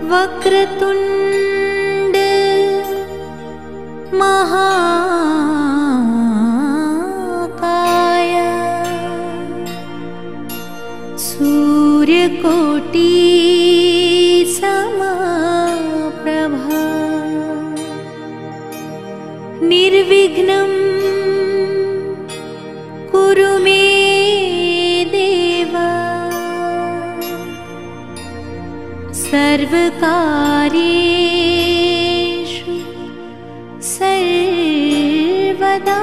वक्रतुंड महाकाय सूर्यकोटि समप्रभा निर्विघ्नं कुरु मे देव सर्वकार्येषु सर्वदा।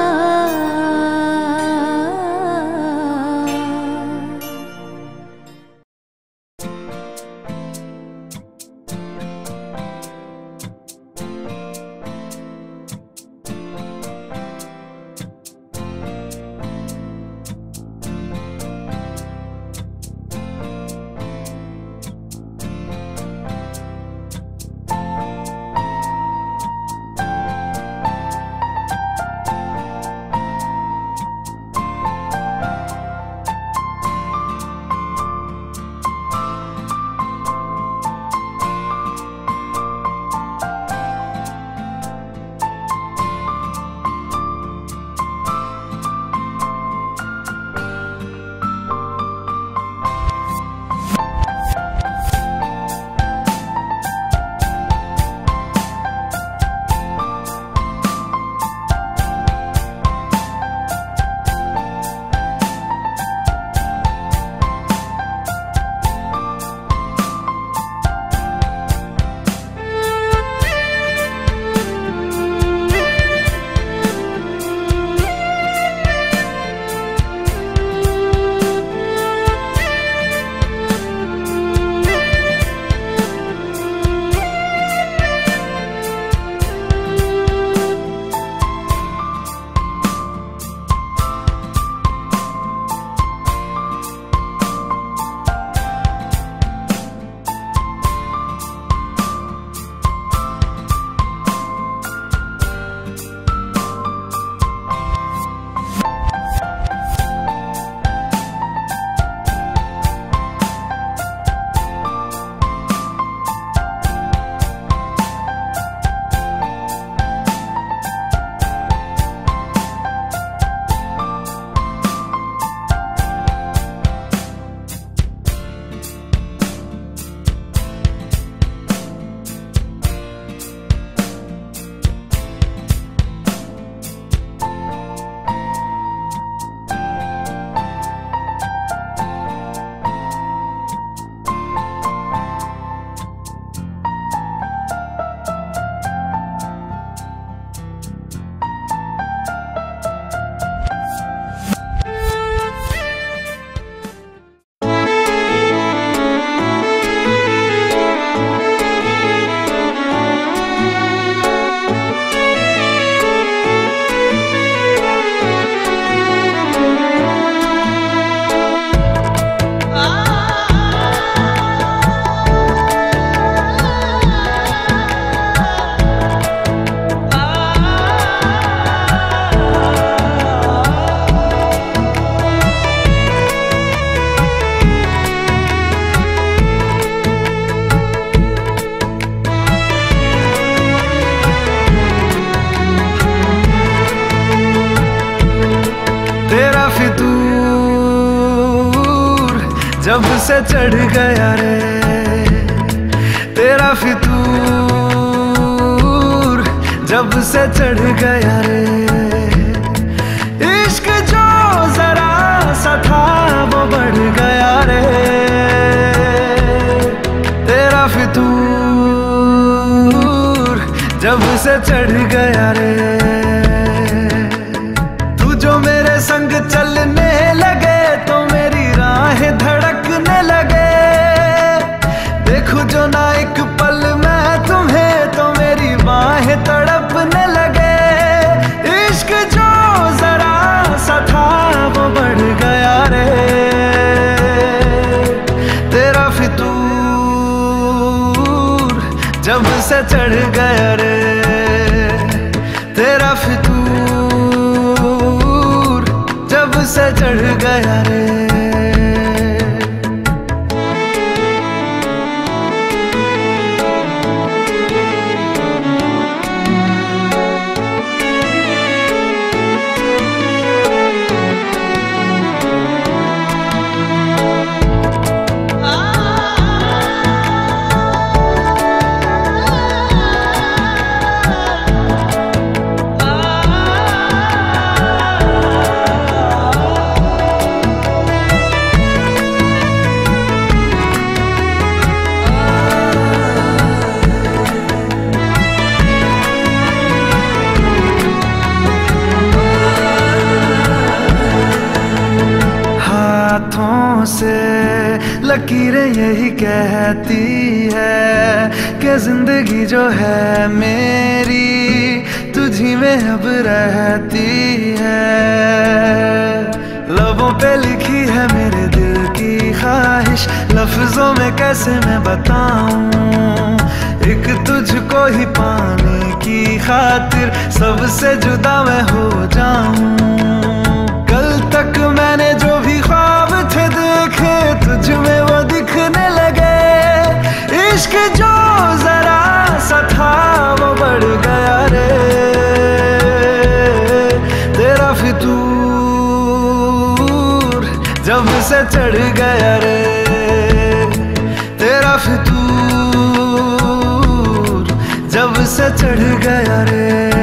जब से चढ़ गया रे तेरा फितूर, जब से चढ़ गया रे इश्क जो जरा सा था वो बढ़ गया रे तेरा फितूर, जब से चढ़ गया रे। तू जो मेरे संग चलने लगे तो मेरी राहें धड़कने लगे, देखूं जो ना एक पल मैं तुम्हें तो मेरी बाहें तड़पने लगे। इश्क जो जरा सा था वो बढ़ गया रे तेरा फितूर, जब से चढ़ गया रे तेरा फितूर, जब से चढ़ गया रे। तकदीरें यही कहती है कि जिंदगी जो है मेरी तुझी में अब रहती है। लबों पे लिखी है मेरे दिल की ख्वाहिश, लफ्जों में कैसे मैं बताऊं, एक तुझको ही पाने की खातिर सबसे जुदा मैं हो जाऊं। कल तक मैंने जो भी ख्वाब थे देखे तुझ में वो दिखने लगे, इश्क जो जरा सा था वो बढ़ गया रे, तेरा फितूर जब से चढ़ गया रे, तेरा फितूर जब से चढ़ गया रे।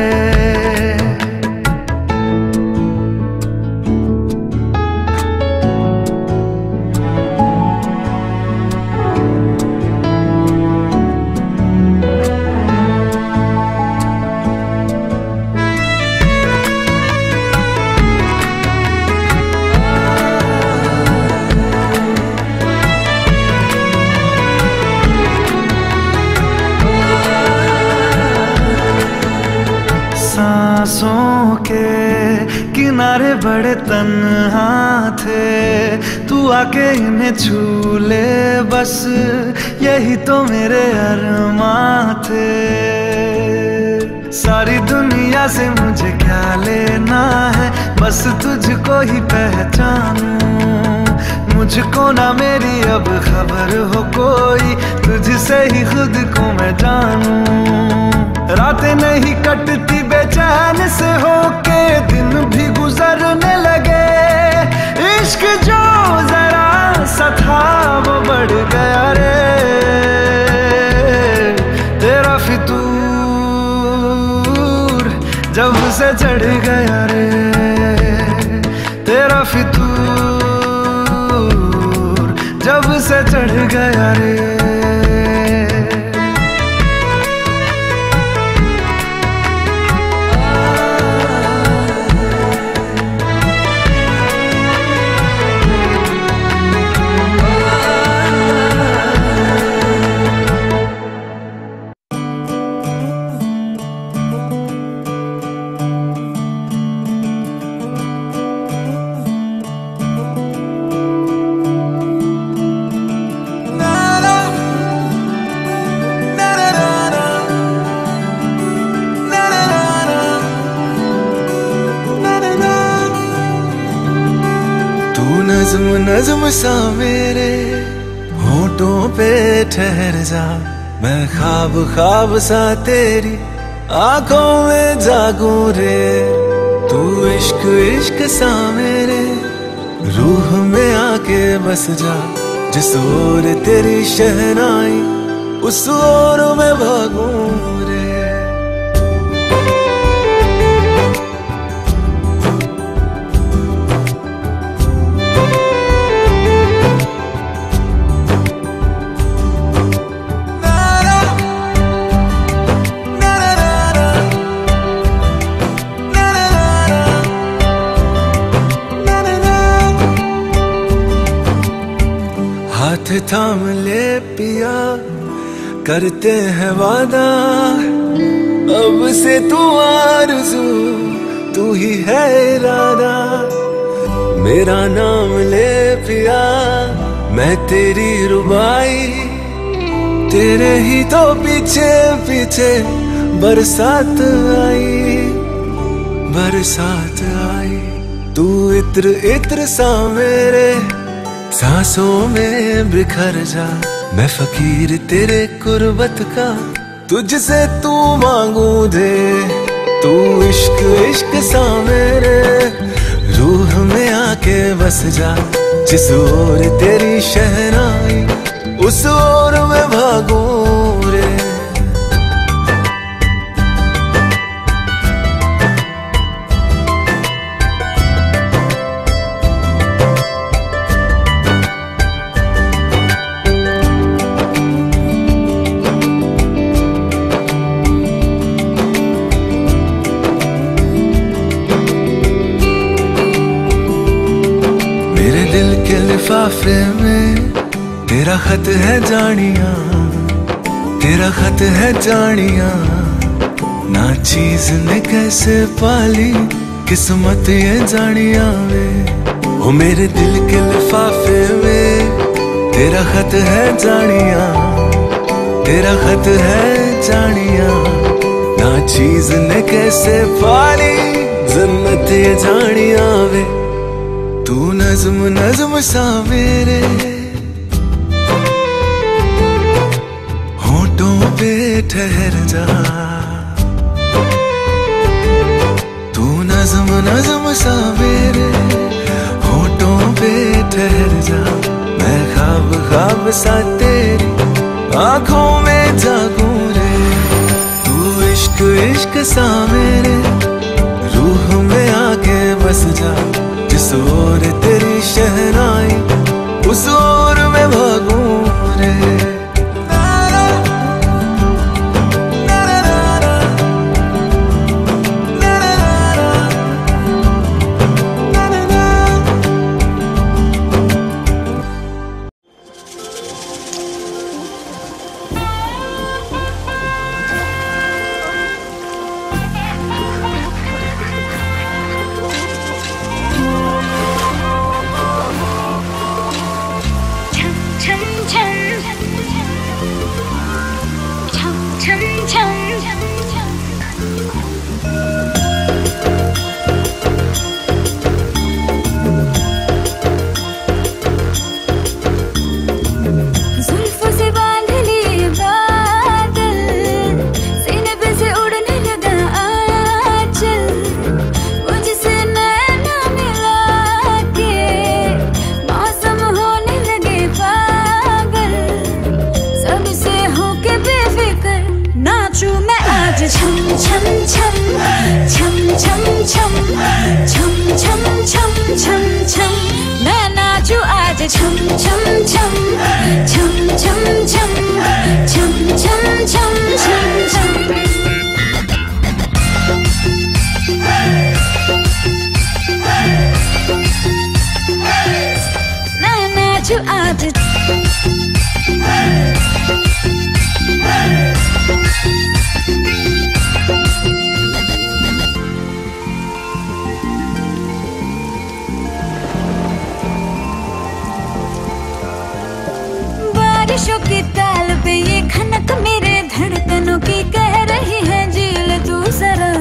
सांसों के किनारे बड़े तन्हा थे, तू आके इन्हें छू ले बस यही तो मेरे अरमां थे। सारी दुनिया से मुझे क्या लेना है, बस तुझको ही पहचानूं, मुझको ना मेरी अब खबर हो कोई, तुझसे ही खुद को मैं जानूं। रातें नहीं कटती बेचैन से होके, दिन भी गुजरने लगे, इश्क जो जरा सा था वो बढ़ गया रे, तेरा फितूर जब से चढ़ गया रे, तेरा फितूर जब से चढ़ गया रे। नज़्म नज़्म सा मेरे होठों पे ठहर जा, मैं ख्वाब ख्वाब सा तेरी आंखों में जागूं रे, तू इश्क इश्क सा मेरे रूह में आके बस जा, जिस ओर तेरी शहनाई उस ओर मैं भागूं रे। हाथ थाम ले पिया करते हैं वादा, अब से तू आरज़ू तू ही है इरादा, मेरा नाम ले पिया मैं तेरी रुबाई, तेरे ही तो पीछे पीछे बरसात आई, बरसात आई। तू इत्र इत्र सा मेरे सांसों में बिखर जा, मैं फकीर तेरे कुर्बत का तुझसे तू मांगू दे, तू इश्क इश्क सा मेरे रूह में आके बस जा, जिस ओर तेरी शहनाई उस ओर मैं भागूं रे। लिफाफे में तेरा खत है जानिया, तेरा खत है जानिया, ना चीज ने कैसे पाली किस्मत ये जानिया वे। ओ मेरे दिल के लिफाफे में तेरा खत है जानिया, तेरा खत है जानिया, ना चीज ने कैसे पाली जन्नत ये जानिया वे। तू नज़्म नज़्म सा मेरे होठों पे ठहर जा, तू नज़्म नज़्म सा मेरे होठों पे ठहर जा। मैं ख्वाब ख्वाब सा तेरी आँखों में जागूं रे, तू इश्क इश्क सा मेरे रूह में आके बस जा। जिस ओर तेरी शहनाई उस ओर मैं भागूं रे। बारिशों की ताल पे ये खनक मेरे धड़कनों की कह रही है झील तू जरा।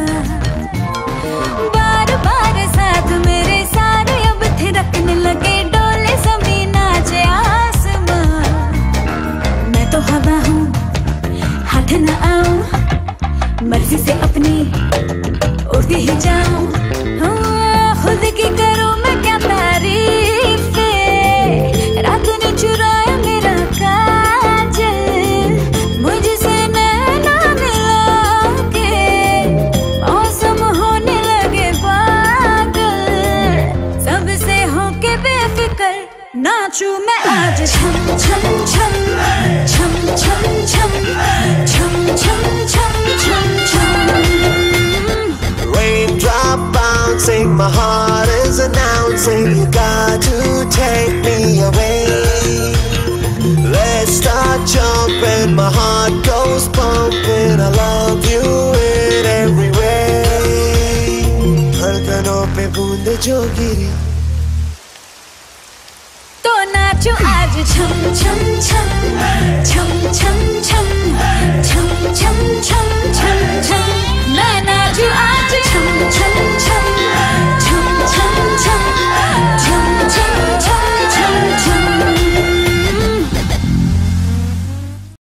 बार बार साथ मेरे सारे अब थिरकने लगे, डोले ज़मीन नाचे आसमां। मैं तो हवा हूँ हाथ न आऊं, मर्जी से अपनी उड़ती ही जाऊं। खुद की करूं मैं क्या तारीफ, रात ने चुराया मेरा काजल, मुझसे नैना मिला के मौसम होने लगे पागल। सबसे होके बेफिक्र नाचूं मैं आज छम छम छम छम छम छम छम छम छम छम छम। Raindrop bouncing, my heart is announcing you got to take me away. Let's start jumping, my heart goes pumping, I love you in every way. धड़कनों पे बूंद जो गिरी तो नाचो आज छम छम छम